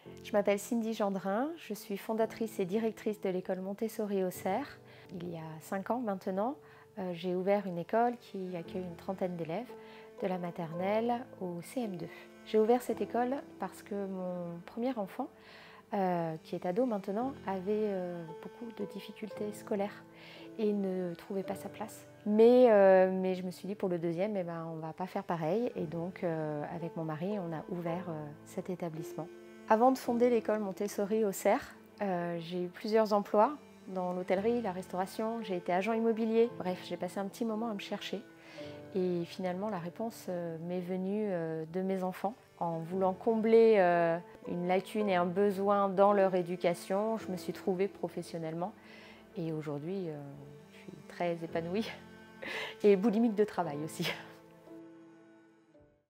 Je m'appelle Cindy Gendrin, je suis fondatrice et directrice de l'école Montessori Auxerre. Il y a 5 ans maintenant, j'ai ouvert une école qui accueille une trentaine d'élèves, de la maternelle au CM2. J'ai ouvert cette école parce que mon premier enfant, qui est ado maintenant, avait beaucoup de difficultés scolaires et ne trouvait pas sa place. Mais je me suis dit pour le deuxième, on ne va pas faire pareil. Et donc avec mon mari, on a ouvert cet établissement. Avant de fonder l'école Montessori Auxerre, j'ai eu plusieurs emplois dans l'hôtellerie, la restauration, j'ai été agent immobilier. Bref, j'ai passé un petit moment à me chercher. Et finalement, la réponse m'est venue de mes enfants. En voulant combler une lacune et un besoin dans leur éducation, je me suis trouvée professionnellement. Et aujourd'hui, je suis très épanouie et boulimique de travail aussi.